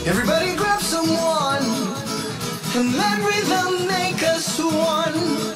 Everybody grab someone and let rhythm make us one.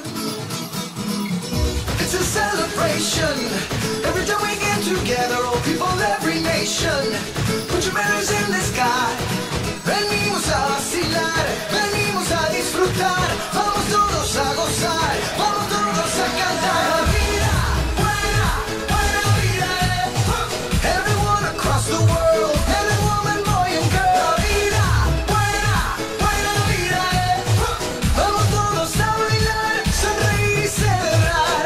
It's a celebration. Every time we get together, all people, every nation. Put your banners in the sky. Venimos a vacilar, venimos a disfrutar. Vamos todos a gozar, vamos todos a cantar. La vida, buena, buena vida, everyone across the world, every woman, boy and girl. La vida, buena, buena vida, vamos todos a bailar, sonreír y celebrar.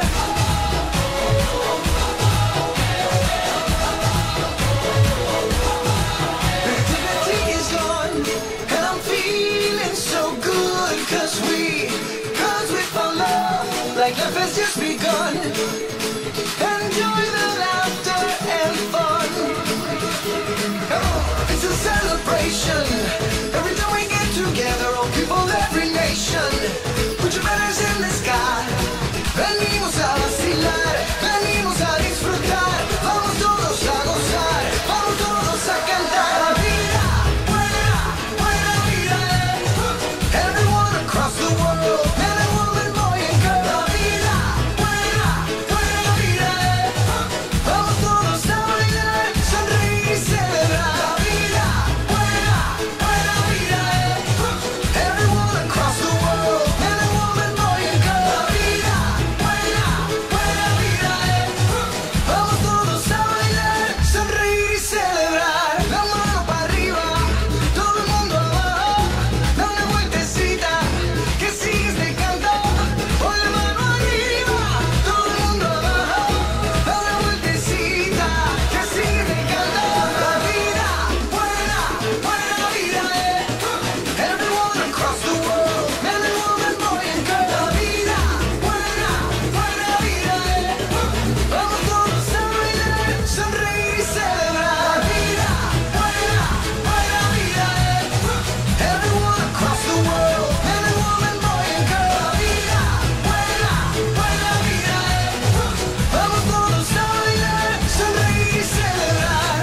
Negativity is gone, and I'm feeling so good, cause we found love, like life has just begun. Enjoy the laughter and fun. Come on, it's a celebration. Every time we get together, all people, every nation. Put your banners in the sky. Venimos a vacilar, venimos a disfrutar. Vamos todos a gozar, vamos todos a cantar. La vida, buena, buena vida, everyone across the world, man and woman, boy and girl. La vida, buena, buena vida, vamos todos a bailar, sonreír y celebrar. La vida, buena, buena vida, everyone across the world, man and woman, boy and girl. La vida, buena, buena vida, vamos todos a bailar, sonreír y celebrar. La mano para arriba, todo el mundo abajo, da una vueltecita, que sigues de canto. Pon la mano arriba, todo el mundo abajo, da una vueltecita, que sigues de canto. La vida, buena, buena vida, everyone across the world, man and woman, boy and girl. La vida, buena, buena vida, vamos todos a bailar, sonreír y celebrar. La vida, buena, buena vida, everyone across the world, man and woman, boy and girl. La vida, buena, buena vida, vamos todos a bailar, sonreír y celebrar.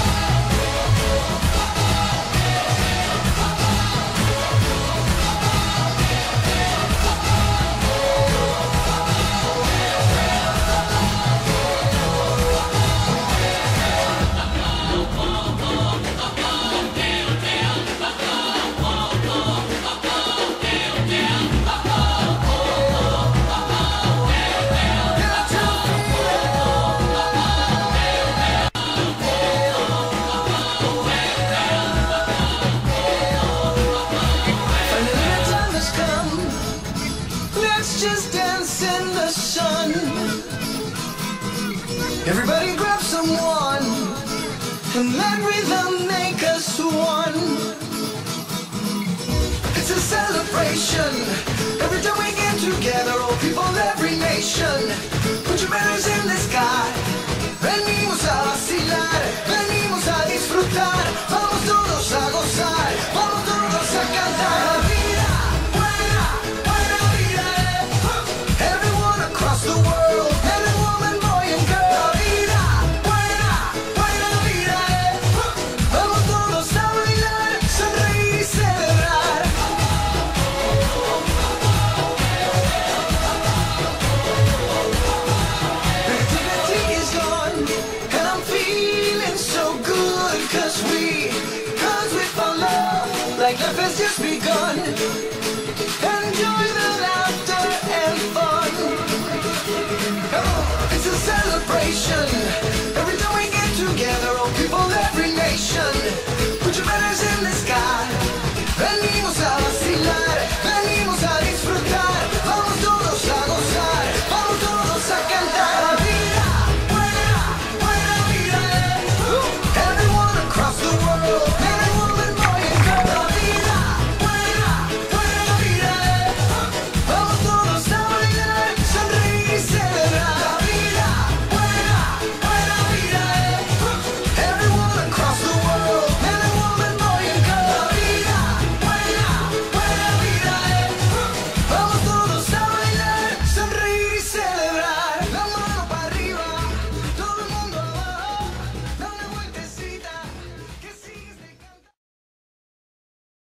Finally the time has come. Let's just dance in the sun. Everybody grab someone and let rhythm make us one. It's a celebration. Every time we get together, all people, every nation. Put your banners in the sky. Venimos a vacilar, venimos a disfrutar. Vamos todos a gozar, vamos todos a cantar. La vida, buena, buena vida, everyone across the world, man and woman, boy and girl. La vida, buena, buena vida, vamos todos a bailar, sonreír y celebrar. Negativity is gone, and I'm feeling so good, cause we found love, like life has just begun.